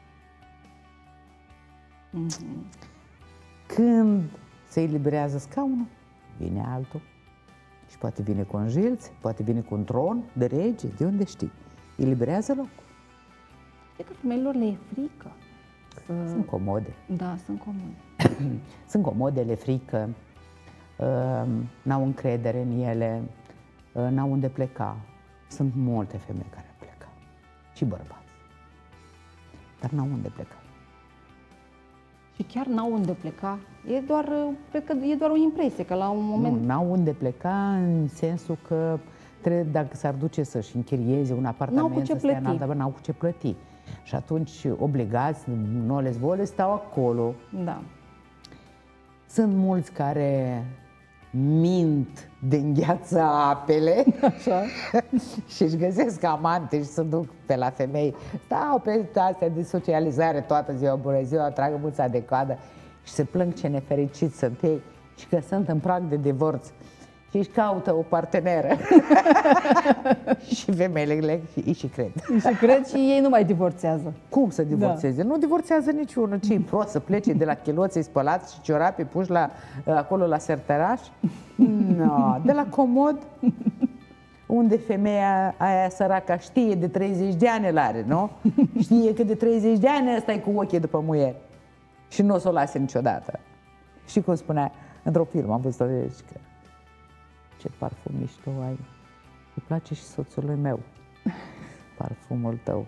Mm-hmm. Când se eliberează scaunul, vine altul. Și poate vine cu un jilț, poate vine cu un tron de rege, de unde știi. Eliberează locul. Știi că femeilor le e frică. Să... Sunt comode. Da, sunt comode. Sunt comode, le frică, uh, n-au încredere în ele, uh, n-au unde pleca. Sunt multe femei care plecă. Și bărbați. Dar n-au unde pleca. Și chiar n-au unde pleca. E doar, cred că e doar o impresie, că la un moment... Nu, n-au unde pleca în sensul că trebuie, dacă s-ar duce să-și închirieze un apartament, să stea în altă, n-au cu ce plăti. Și atunci, obligați, nolez vole, stau acolo. Da. Sunt mulți care mint de îngheață apele. Așa. Și își găsesc amante și se duc pe la femei. Stau pe astea de socializare toată ziua, bună ziua, tragă muța de coadă și se plâng ce nefericiți sunt ei și că sunt în prag de divorț și își caută o parteneră. Și femeile le și, și cred. Și cred și ei nu mai divorțează. Cum să divorțeze? Da. Nu divorțează niciunul. Ce-i prost să plece de la chiloții spălați și ciorapii puși la, acolo la sertăraș? No, de la comod, unde femeia aia săraca știe de treizeci de ani l-are, nu? Știe că de treizeci de ani ăsta e cu ochii după muier. Și nu o să o lase niciodată. Și cum spunea, într-o film am văzut-o, că ce parfum mișto ai. Îi place și soțului meu parfumul tău.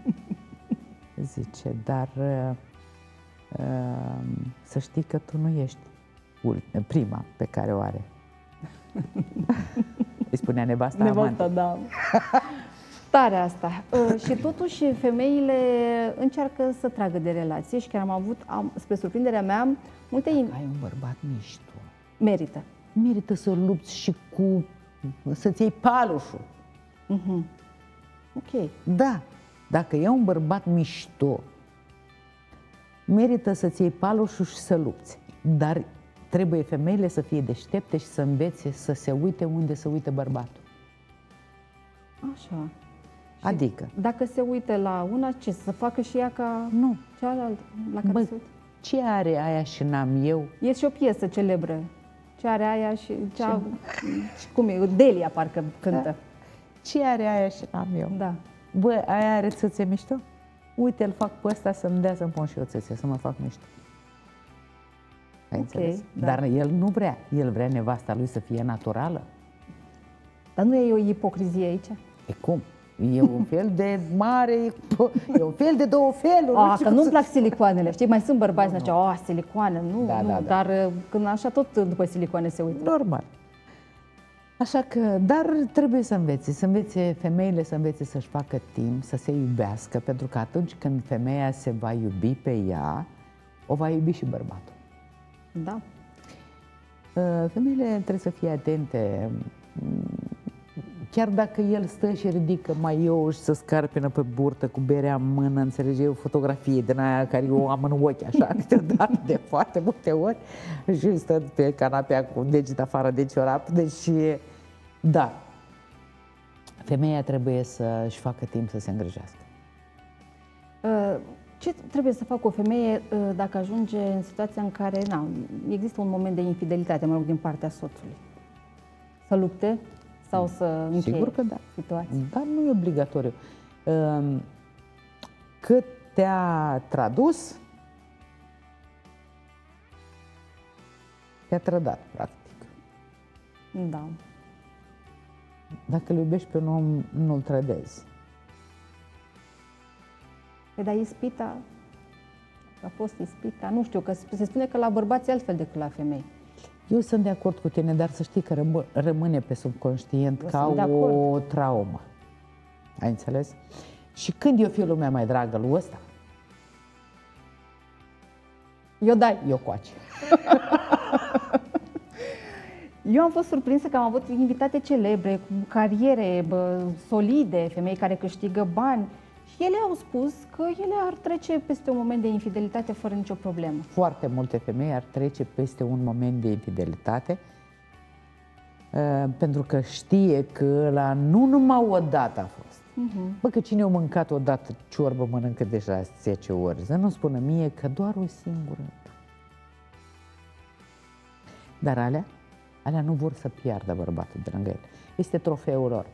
Zice, dar uh, uh, să știi că tu nu ești prima pe care o are. Îi spunea nevasta Nevasta, amante. Da. Tare asta. Uh, și totuși femeile încearcă să tragă de relație și chiar am avut, am, spre surprinderea mea, multe... Dacă ai un bărbat mișto. Merită. Merită să lupți și cu... să-ți iei palușul. Uh-huh. Ok. Da. Dacă e un bărbat mișto, merită să-ți iei palușul și să lupți. Dar trebuie femeile să fie deștepte și să învețe să se uite unde se uită bărbatul. Așa. Adică? Și dacă se uită la una, ce? Să facă și ea ca nu. cealaltă la care Bă, se uită? Ce are aia și n-am eu? E și o piesă celebră. Ce are aia și... Cea, și cum e? Delia parcă cântă. Da. Ce are aia și n-am eu? Da. Bă, aia are țâțe mișto? Uite, îl fac pe ăsta să-mi dea să-mi pun și eu țâțe, să mă fac mișto. Ai okay, înțeles? Da. Dar el nu vrea. El vrea nevasta lui să fie naturală. Dar nu e o ipocrizie aici? E cum? E un fel de mare, e un fel de două feluri. A, că nu-mi plac silicoanele, știi? Mai sunt bărbați care zice, oh, silicoane, nu, da, nu, da, da. dar când așa tot după silicoane se uită. Normal. Așa că, dar trebuie să învețe, să învețe femeile, să învețe să-și facă timp, să se iubească, pentru că atunci când femeia se va iubi pe ea, o va iubi și bărbatul. Da. Femeile trebuie să fie atente. Chiar dacă el stă și ridică maiou și se scarpină pe burtă cu berea în mână, înțelege, o fotografie din aia care eu am în ochi, așa, câteodată, de foarte multe ori, și stă pe canapea cu un deget afară de ciorap. Deci, da, femeia trebuie să-și facă timp să se îngrijească. Ce trebuie să facă o femeie dacă ajunge în situația în care, na, există un moment de infidelitate, mă rog, din partea soțului? Să lupte? sau să încheie Sigur că da. situații. Dar nu e obligatoriu. Cât te-a tradus, te-a trădat, practic. Da. Dacă îl iubești pe un om, nu-l trădezi. Păi, dar ispita, a fost ispita, nu știu, că se spune că la bărbați e altfel decât la femei. Eu sunt de acord cu tine, dar să știi că răm rămâne pe subconștient Eu ca o traumă. Ai înțeles? Și când eu fiu lumea mai dragă lui ăsta, eu dai. eu coace. Eu am fost surprinsă că am avut invitate celebre, cu cariere bă, solide, femei care câștigă bani și ele au spus că ele ar trece peste un moment de infidelitate fără nicio problemă. Foarte multe femei ar trece peste un moment de infidelitate uh, pentru că știe că ăla nu numai odată a fost. Uh-huh. Bă, că cine a mâncat odată ciorbă mănâncă deja zece ori. Să nu spună mie că doar o singură. Dar alea, alea nu vor să piardă bărbatul de lângă el. Este trofeul lor.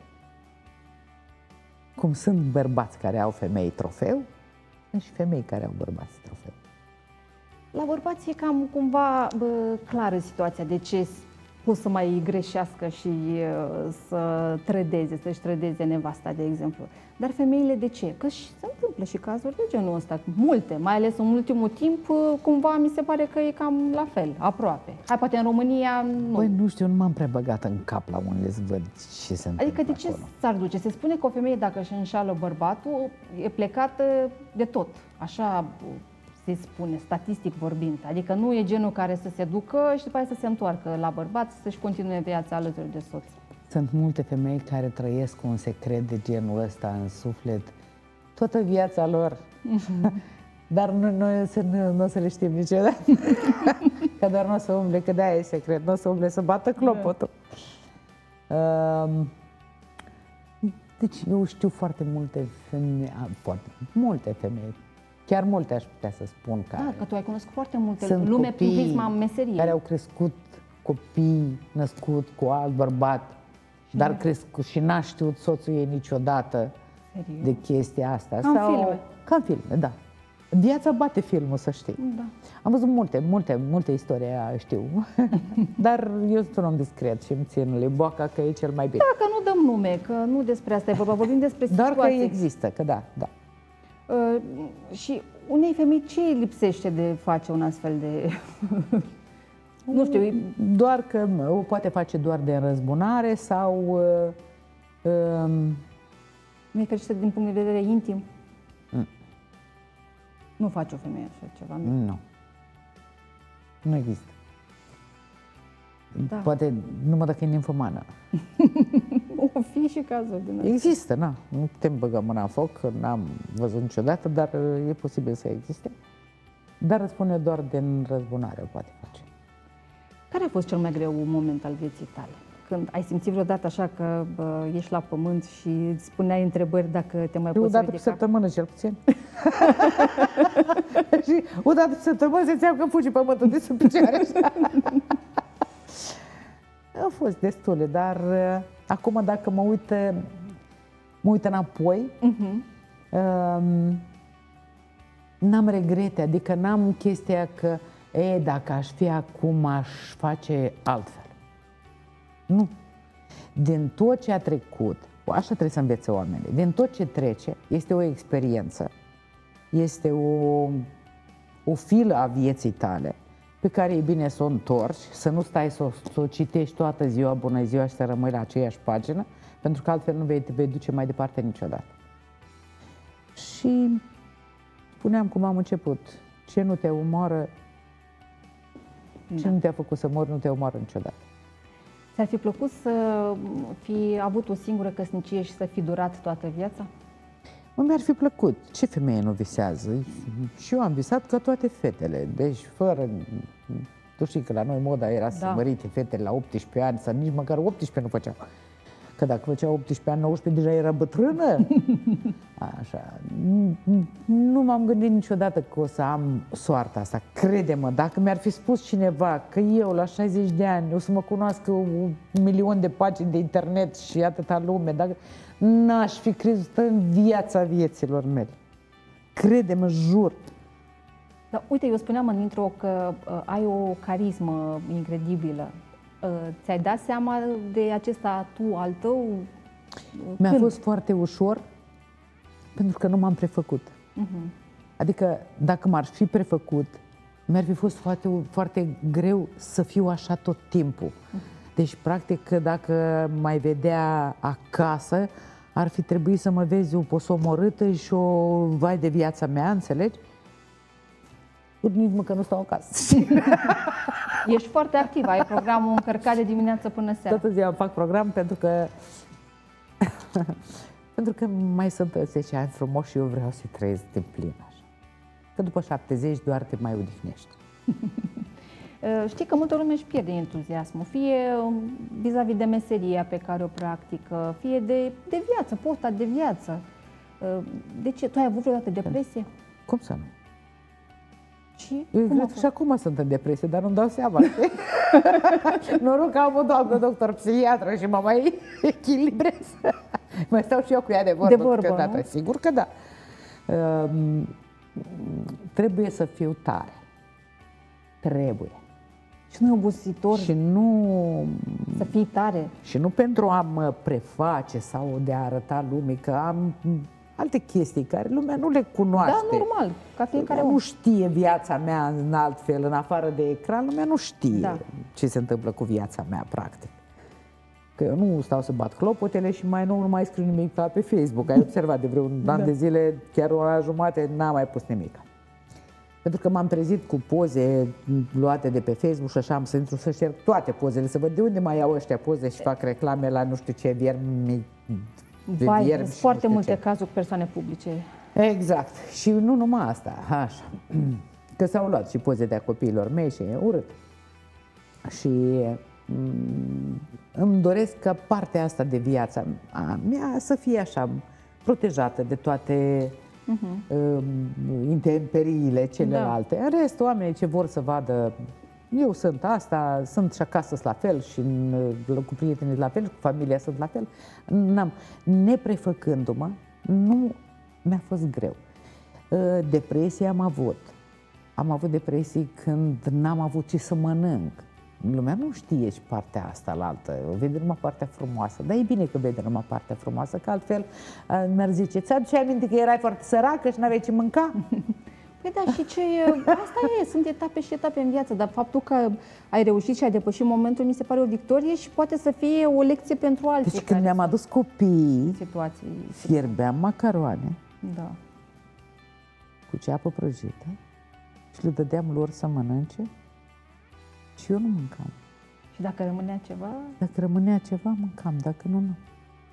Cum sunt bărbați care au femei trofeu, sunt și femei care au bărbați trofeu. La bărbați e cam cumva bă, clară situația de ce pot să mai greșească și uh, să trădeze, să-și trădeze nevasta, de exemplu. Dar femeile de ce? Că și se întâmplă și cazuri de genul ăsta, multe, mai ales în ultimul timp, cumva mi se pare că e cam la fel, aproape. Hai, poate în România nu. Păi nu știu, nu m-am prea băgat în cap la unde să văd ce se întâmplă. Adică de ce s-ar duce? Se spune că o femeie, dacă își înșală bărbatul, e plecată de tot, așa se spune, statistic vorbind. Adică nu e genul care să se ducă și după aia să se întoarcă la bărbat, să-și continue viața alături de soț. Sunt multe femei care trăiesc cu un secret de genul ăsta în suflet toată viața lor. Mm-hmm. Dar noi nu, nu, nu o să le știm niciodată. Că doar nu o să umble, că de-aia e secret, nu o să umble să bată clopotul. Da. Um, deci eu știu foarte multe femei, foarte multe femei, chiar multe aș putea să spun care... Da, că tu ai cunoscut foarte multe sunt lume prin prisma meseriei. Care au crescut copii născut cu alt bărbat, și dar crescut și n-a știut soțul ei niciodată. Serios? De chestia asta. Ca în filme. Ca în filme, da. Viața bate filmul, să știi. Da. Am văzut multe, multe, multe istorii, știu. Dar eu sunt un om discret și îmi țin liboaca că e cel mai bine. Da, că nu dăm nume, că nu despre asta e vorba, vorbim despre situații. Doar că există, că da, da. Uh, și unei femei ce îi lipsește de face un astfel de... nu știu. Doar că o poate face doar de înrăzbunare sau... Uh, um... Nu e fericită din punct de vedere intim? Mm. Nu face o femeie așa ceva? Nu. Nu există. Da. Poate numai dacă e ninfomană. O fi și cazul din asta. Există, na. Nu putem băga mâna în foc, n-am văzut niciodată, dar e posibil să existe. Dar răspune doar de răzbunare o poate face. Care a fost cel mai greu moment al vieții tale? Când ai simțit vreodată așa că bă, ești la pământ și îți spuneai întrebări dacă te mai poți ridica? O dată pe săptămână, cel puțin. Și o dată pe săptămână se înseamnă că fugi pământul de sub picioare. Au fost destule, dar uh, acum dacă mă uit, mă uit înapoi, uh-huh. uh, n-am regrete, adică n-am chestia că, e, dacă aș fi acum, aș face altfel. Nu. Din tot ce a trecut, așa trebuie să învețe oamenii, din tot ce trece, este o experiență, este o, o filă a vieții tale, pe care e bine să o întorci, să nu stai să o, să o citești toată ziua, bună ziua, și să rămâi la aceeași pagină, pentru că altfel nu vei, te vei duce mai departe niciodată. Și spuneam cum am început, ce nu te omoară, ce da. nu te-a făcut să mori, nu te omoară niciodată. Ți-ar fi plăcut să fi avut o singură căsnicie și să fi durat toată viața? Nu mi-ar fi plăcut. Ce femeie nu visează? Și eu am visat ca toate fetele. Deci fără... Tu știi că la noi moda era să da. mărite fetele la optsprezece ani, sau nici măcar optsprezece nu făceau. Că dacă făcea optsprezece ani, nouăsprezece, deja era bătrână. Așa. Nu m-am gândit niciodată că o să am soarta asta. Crede-mă, dacă mi-ar fi spus cineva că eu, la șaizeci de ani, o să mă cunoască un milion de pagini de internet și atâta lume, dacă... n-aș fi crezut în viața vieților mele. Crede-mă, jur. Dar uite, eu spuneam în intro că uh, ai o carismă incredibilă. Uh, ți-ai dat seama de acest atu al tău? Mi-a Când? fost foarte ușor, pentru că nu m-am prefăcut. Uh-huh. Adică, dacă m-ar fi prefăcut, mi-ar fi fost foarte, foarte greu să fiu așa tot timpul. Uh-huh. Deci, practic, dacă mai vedea acasă, ar fi trebuit să mă vezi o posomorâtă și o vai de viața mea, înțelegi? Nici măcar nu stau acasă. Ești foarte activ, ai programul încărcat de dimineață până seara. Toată ziua fac program pentru că pentru că mai sunt zece ani frumoși și eu vreau să-i trăiesc din plin așa. Că după șaptezeci doar te mai odihnești. Știi că multă lume își pierde entuziasmul, fie vis-a-vis de meseria pe care o practică, fie de, de viață, posta de viață. De ce? Tu ai avut vreodată depresie? Cum să nu? Și, eu cum cred că și acum sunt în depresie, dar nu-mi dau seama. Noroc că am o doamnă doctor psihiatră și mă mai echilibrez. Mai stau și eu cu ea de vorbă. De vorbă, câteodată. Sigur că da. Uh, trebuie să fiu tare. Trebuie. Și nu e obositor și nu, să fii tare. Și nu pentru a mă preface sau de a arăta lumii că am alte chestii care lumea nu le cunoaște. Da, normal, ca fiecare om. Nu știe viața mea în alt fel, în afară de ecran, lumea nu știe da. ce se întâmplă cu viața mea, practic. Că eu nu stau să bat clopotele și mai nou nu mai scriu nimic pe Facebook. Ai observat, de vreun da. an de zile, chiar o oră jumate, n-am mai pus nimic. Pentru că m-am trezit cu poze luate de pe Facebook și așa am să intru să șterg toate pozele, să văd de unde mai iau ăștia poze și fac reclame la nu știu ce viermi. Vai, sunt foarte multe ce. cazuri cu persoane publice. Exact. Și nu numai asta, așa. Că s-au luat și poze de-a copiilor mei și e urât. Și îmi doresc ca partea asta de viața a mea să fie așa, protejată de toate uh-huh. uh, intemperiile celelalte. Da. În rest, oamenii ce vor să vadă, eu sunt asta, sunt și acasă la fel și în, cu prietenii la fel, cu familia sunt la fel. N-am, neprefăcându-mă, nu mi-a fost greu. Uh, depresie am avut. Am avut depresii când n-am avut ce să mănânc. Lumea nu știe și partea asta la altă, vede numai partea frumoasă. Dar e bine că vede numai partea frumoasă, că altfel mi-ar zice, ți-aduce aminte că erai foarte săracă și n-aveai ce mânca? Păi da, și ce, asta e, sunt etape și etape în viață, dar faptul că ai reușit și ai depășit momentul, mi se pare o victorie și poate să fie o lecție pentru alții. Deci când mi-am adus copiii, situații, fierbeam macaroane da. cu ceapă prăjită și le dădeam lor să mănânce. Și eu nu mâncam. Și dacă rămânea ceva? Dacă rămânea ceva, mâncam, dacă nu, nu.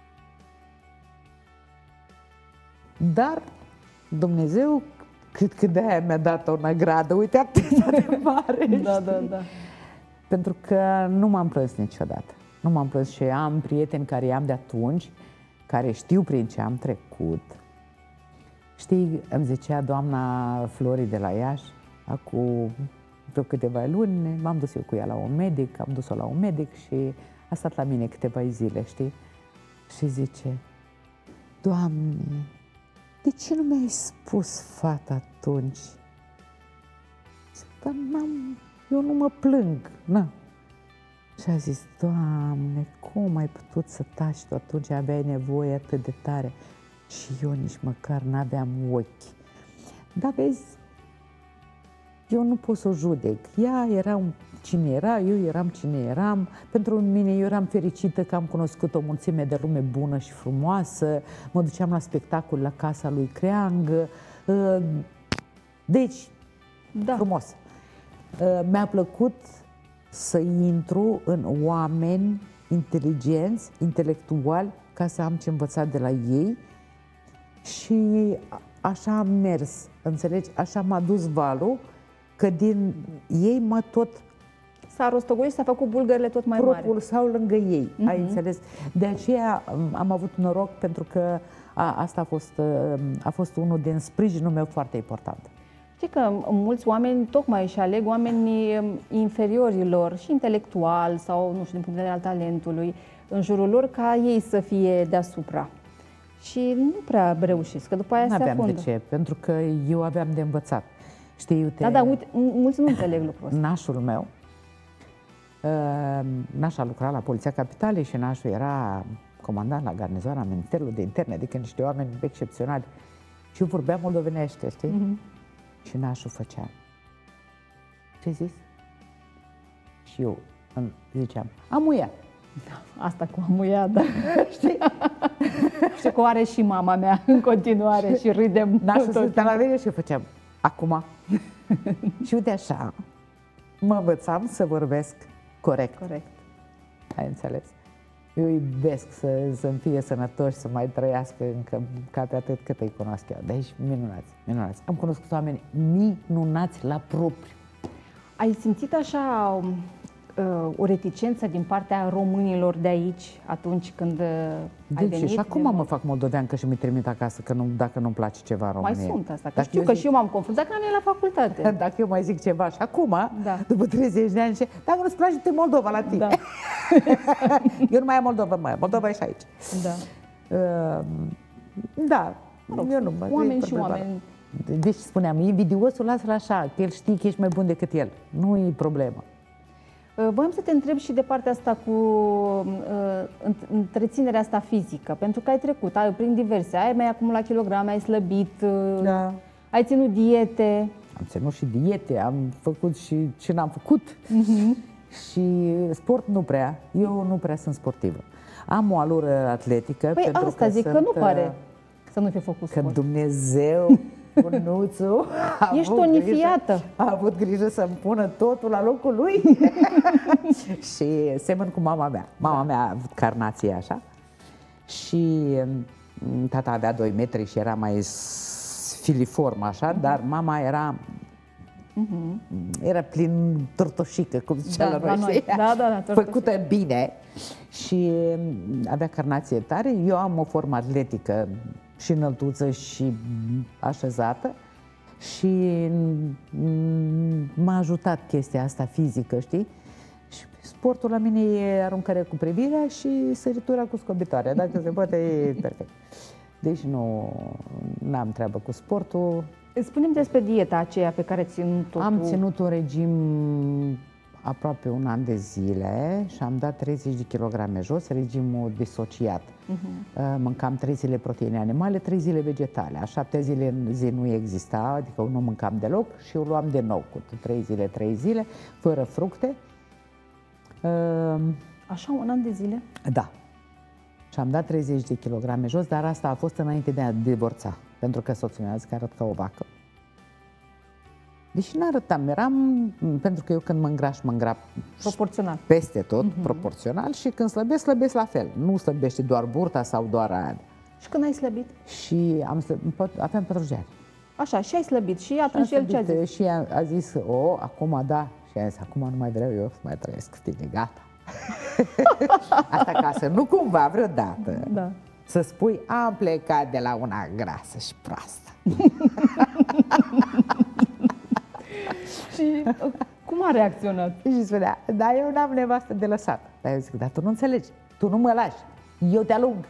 Dar Dumnezeu, cred că de-aia mi-a dat o nagradă, uite, atât de mare. Da, da, da. Pentru că nu m-am plâns niciodată. Nu m-am plâns și am prieteni care i-am de atunci, care știu prin ce am trecut. Știi, îmi zicea doamna Flori de la Iași, acum vreo câteva luni, m-am dus eu cu ea la un medic, am dus-o la un medic și a stat la mine câteva zile, știi? Și zice, Doamne, de ce nu mi-ai spus, fata, atunci? Zic, dar n-am, eu nu mă plâng, na. Și a zis, Doamne, cum ai putut să taci tu atunci, aveai nevoie atât de tare? Și eu nici măcar n-aveam ochi. Dar vezi, eu nu pot să o judec. Ea era cine era, eu eram cine eram. Pentru mine, eu eram fericită că am cunoscut o mulțime de lume bună și frumoasă. Mă duceam la spectacol la casa lui Creang. Deci, da. frumos. Mi-a plăcut să intru în oameni inteligenți, intelectuali, ca să am ce învăța de la ei. Și așa am mers, înțelegi? Așa m-a dus valul, că din ei mă tot s-a rostogolit și s-a făcut bulgările tot mai mari. Propriul sau lângă ei, uh-huh. ai înțeles? De aceea am avut noroc, pentru că a, asta a fost, a fost unul din sprijinul meu foarte important. Știi că mulți oameni tocmai își aleg oamenii inferiorilor și intelectual sau, nu știu, din punct de vedere al talentului, în jurul lor, ca ei să fie deasupra. Și nu prea reușesc, că după aia se afundă. N-aveam de ce, pentru că eu aveam de învățat. Știi, uite, da, da, uite, mulți nu înțeleg lucrul ăsta. Nașul meu, nașul a lucrat la Poliția Capitalei și nașul era comandant la garnizoana Ministerului de Interne, adică niște oameni excepționali. Și eu vorbeam moldovenește, știi? Mm-hmm. Și nașul făcea. Ce zis? Și eu ziceam, amuia. Da, asta cu amuia, da. Știi? Știi că o are și mama mea în continuare și râdem. Nașul stătea la mine și eu făceam, acum. Și uite așa, mă învățam să vorbesc corect. Corect. Ai înțeles? Eu iubesc să, să-mi fie sănătoși, să mai trăiască încă ca pe atât cât îi cunosc eu. De aici, minunați, minunați. Am cunoscut oameni minunați la propriu. Ai simțit așa uh, o reticență din partea românilor de aici atunci când uh, ai deci, venit? Și acum de... mă fac moldoveancă și mi trimit acasă că nu, dacă nu-mi place ceva în România. Mai sunt asta, că dacă știu că zic... și eu m-am confruntat când am venit la facultate. Dacă eu mai zic ceva și acum, da. după treizeci de ani, și dacă nu-ți place, te Moldova la tine. Da. Eu nu mai am Moldova, mai Moldova e și aici. Da. Uh, da, rog, eu nu. Oameni și oameni. Deci spuneam, invidiosul lasă-l așa, că el știe că ești mai bun decât el. Nu e problemă. Voiam să te întreb și de partea asta cu uh, întreținerea asta fizică, pentru că ai trecut ai, prin diverse, ai mai acumulat kilograme, ai slăbit, uh, da. ai ținut diete. Am ținut și diete, am făcut și ce n-am făcut. Uh-huh. Și sport nu prea, eu nu prea sunt sportivă. Am o alură atletică. Păi pentru asta că zic, sunt, că nu pare să nu fi făcut sport. Că Dumnezeu, bunuțul, ești tonifiată. A avut grijă să-mi pună totul la locul lui. Și semăn cu mama mea. Mama mea a avut carnație așa. Și tata avea doi metri și era mai filiform așa, uh-huh. dar mama era... Uh-huh. Era plin tortoșică, cum zicea da, la noi, noi. Da, da, da, făcută bine și avea carnație tare. Eu am o formă atletică și înăltuță și așezată și m-a ajutat chestia asta fizică, știi? Și sportul la mine e aruncarea cu privirea și săritura cu scobitoarea, dacă se poate, e perfect. Deci nu am treabă cu sportul. Spune-mi despre dieta aceea pe care ai ținut-o. Am ținut un regim aproape un an de zile și am dat treizeci de kilograme jos, regimul disociat. Uh-huh. Mâncam trei zile proteine animale, trei zile vegetale. A șaptea zile în zi nu exista, adică nu mâncam deloc și o luam de nou cu trei zile, trei zile, fără fructe. Așa, un an de zile? Da. Și am dat treizeci de kilograme jos, dar asta a fost înainte de a divorța. Pentru că soțul meu a zis că arăt ca o vacă. Deși n-arătam, eram, pentru că eu când mă îngraș, mă îngrap proporțional. Peste tot, uh-huh. proporțional, și când slăbesc, slăbesc la fel. Nu slăbește doar burta sau doar aia. Și când ai slăbit? Și am slăbit, aveam patruzeci de ani. Așa, și ai slăbit. Și atunci și el ce a zis? Și a, a zis, o, acum da. Și a zis, acum nu mai vreau eu să mai trăiesc cu tine, gata. Asta ca să nu cumva vreodată da. să spui, am plecat de la una grasă și proastă. Și cum a reacționat? Și spunea, da, eu n-am nevastă de lăsat. Dar eu zic, dar tu nu înțelegi, tu nu mă lași, eu te alung.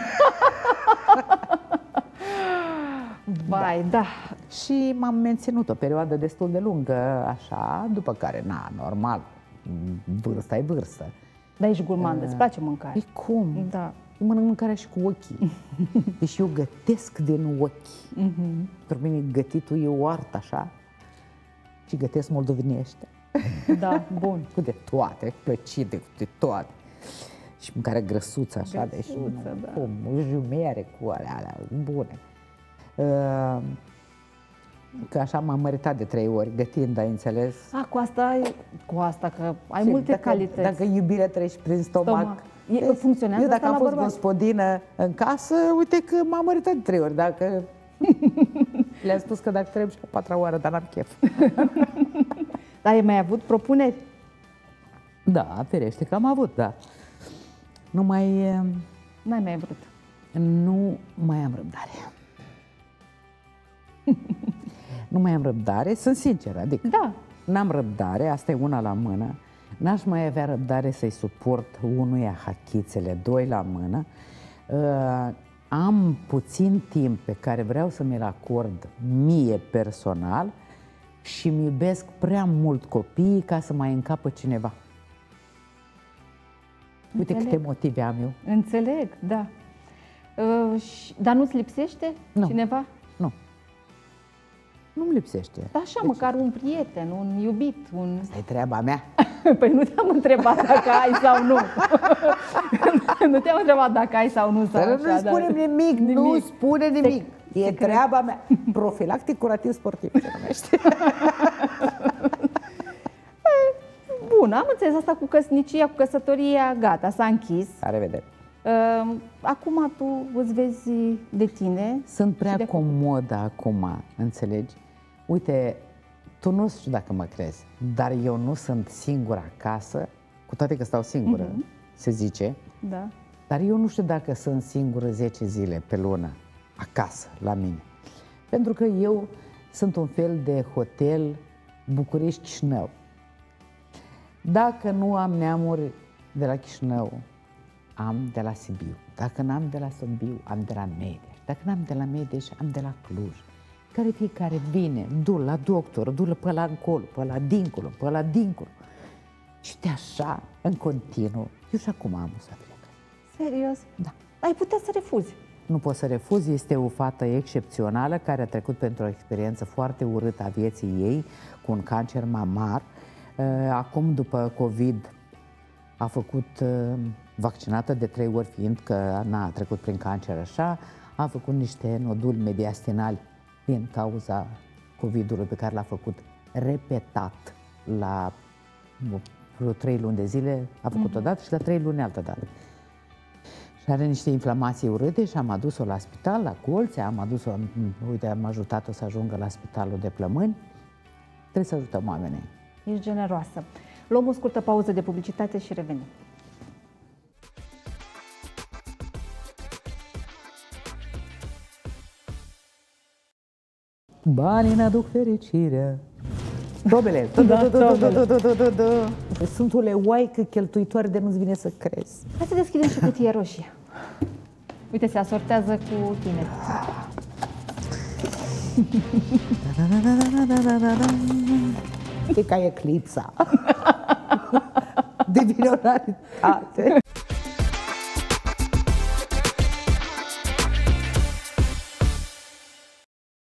Vai, da. da. Și m-am menținut o perioadă destul de lungă, așa, după care, na, normal, vârsta e vârstă. Dar ești gurmandă, îți place mâncare. E cum? Da. Eu mănânc mâncarea și cu ochii. Deci eu gătesc din ochi. Uh-huh. Pentru mine gătitul e o artă, așa. Și gătesc moldovenește. Da, bun. Cu de toate, cu plăcinte, cu de toate. Și mâncarea grăsuță, așa, grăsuță, deci da. cum, jumere cu alea, alea bune. Uh, că așa m-am măritat de trei ori, gătind, ai înțeles? A, cu asta, ai, cu asta, că ai și multe dacă, calități. Dacă iubirea treci prin stomac. stomac. E, funcționează eu dacă asta am fost bărbat? gospodină în casă, uite că m-am măritat de trei ori. Dacă le-am spus că dacă trebuie și a patra oară, dar n-am chef. Dar ai mai avut propuneri? Da, ferește că am avut, da. Nu mai... N-ai mai vrut. Nu mai am răbdare. Nu mai am răbdare, sunt sinceră, adică Da. n-am răbdare, asta e una la mână. N-aș mai avea răbdare să-i suport unuia hachițele, doi la mână. Uh, am puțin timp pe care vreau să mi-l acord mie personal și îmi iubesc prea mult copiii ca să mai încapă cineva. Uite Înțeleg. câte motive am eu. Înțeleg, da. Uh, și, dar nu-ți lipsește Nu. cineva? Nu. Nu-mi lipsește. Da, așa, deci... măcar un prieten, un iubit, un... Asta e treaba mea. Păi nu te-am întrebat dacă ai sau nu. Nu te-am întrebat dacă ai sau nu. Sau Dar așa, nu spune dar... nimic, nimic, nu spune nimic. Se, e se treaba mea. Profilactic curativ sportiv se numește. Bun, am înțeles asta cu căsnicia, cu căsătoria, gata, s-a închis. La revedere. Uh, acum tu îți vezi de tine. Sunt prea de comodă acum, înțelegi? Uite, tu nu știu dacă mă crezi, dar eu nu sunt singură acasă, cu toate că stau singură, uh-huh. se zice, Da. dar eu nu știu dacă sunt singură zece zile pe lună acasă, la mine. Pentru că eu sunt un fel de hotel București-Chișinău. Dacă nu am neamuri de la Chișinău, am de la Sibiu. Dacă n-am de la Sibiu, am de la Mediaș. Dacă n-am de la Mediaș, am de la Cluj. Care fiecare vine, du la doctor, du-l pe la încolo, pe la dincolo, pe la dincolo. Și de așa, în continuu, eu și acum am să plec. Serios? Da. Ai putea să refuzi. Nu pot să refuz, este o fată excepțională care a trecut pentru o experiență foarte urâtă a vieții ei, cu un cancer mamar. Acum, după COVID, a făcut vaccinată de trei ori, fiind că n-a trecut prin cancer așa, a făcut niște noduli mediastinali din cauza COVID-ului pe care l-a făcut repetat la vreo trei luni de zile, a făcut mm-hmm. odată și la trei luni altă dată. Și are niște inflamații urâte și am adus-o la spital, la Colțe, am adus-o, uite, am ajutat-o să ajungă la spitalul de Plămâni. Trebuie să ajutăm oamenii. Ești generoasă. Luăm o scurtă pauză de publicitate și revenim. Banii n-aduc fericirea. Dobele, sunt o leoaică cheltuitoare de nu-ți vine să crezi. Hai să deschidem și cutie roșie. Uite, se asortează cu tine. E ca eclipsa de binoritate.